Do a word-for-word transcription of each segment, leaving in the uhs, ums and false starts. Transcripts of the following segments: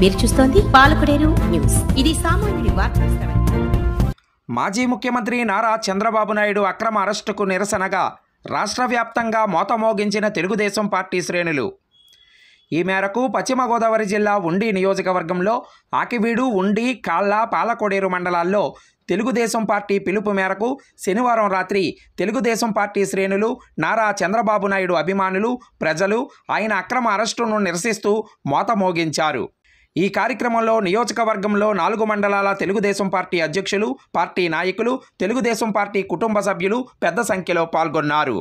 మీరు చూస్తోంది పాలకుడేరు న్యూస్. ఇది సామాన్యుడి వార్తా శ్రవణం. మాజీ ముఖ్యమంత్రి నారా చంద్రబాబు నాయుడు అక్రమ అరెస్టుకు నిరసనగా రాష్ట్ర వ్యాప్తంగా మోతమోగించిన తెలుగుదేశం పార్టీ శ్రేణులు. ఈ మేరకు పశ్చిమ గోదావరి జిల్లా ఉండి నియోజకవర్గంలో ఆకివీడు, ఉండి, కాళ్ళ, పాలకోడేరు మండలాల్లో తెలుగుదేశం పార్టీ పిలుపు మేరకు శనివారం రాత్రి తెలుగుదేశం పార్టీ శ్రేణులు, నారా చంద్రబాబు నాయుడు అభిమానులు, ప్రజలు ఆయన అక్రమ అరెస్టును నిరసిస్తూ మోతమోగించారు. ఈ కార్యక్రమంలో నియోజకవర్గంలో నాలుగు మండలాల తెలుగుదేశం పార్టీ అధ్యక్షులు, పార్టీ నాయకులు, తెలుగుదేశం పార్టీ కుటుంబ సభ్యులు పెద్ద సంఖ్యలో పాల్గొన్నారు.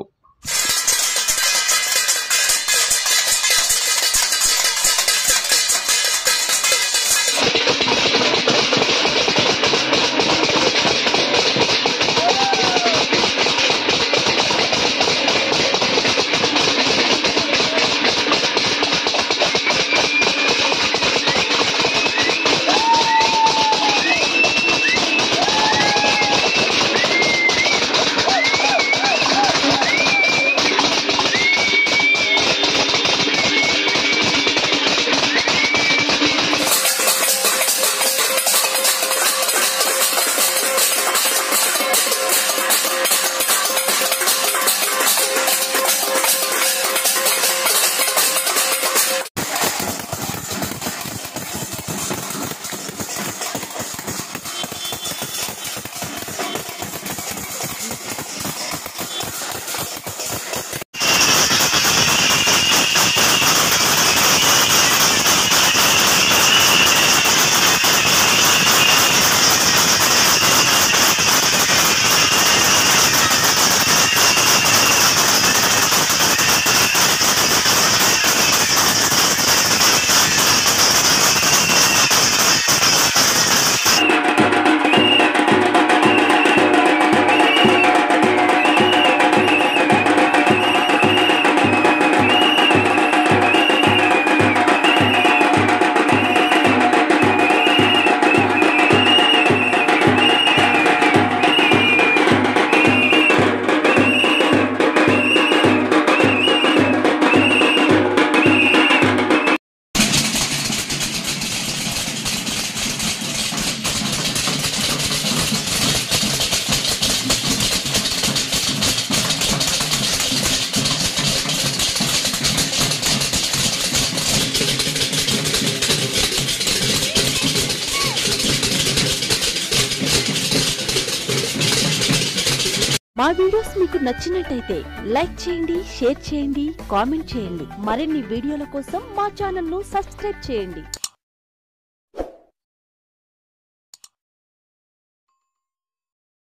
మా వీడియోస్ మీకు నచ్చినట్టయితే లైక్ చేయండి, షేర్ చేయండి, కామెంట్ చేయండి. మరిన్ని వీడియోల కోసం మా ఛానల్ ను సబ్స్క్రైబ్ చేయండి.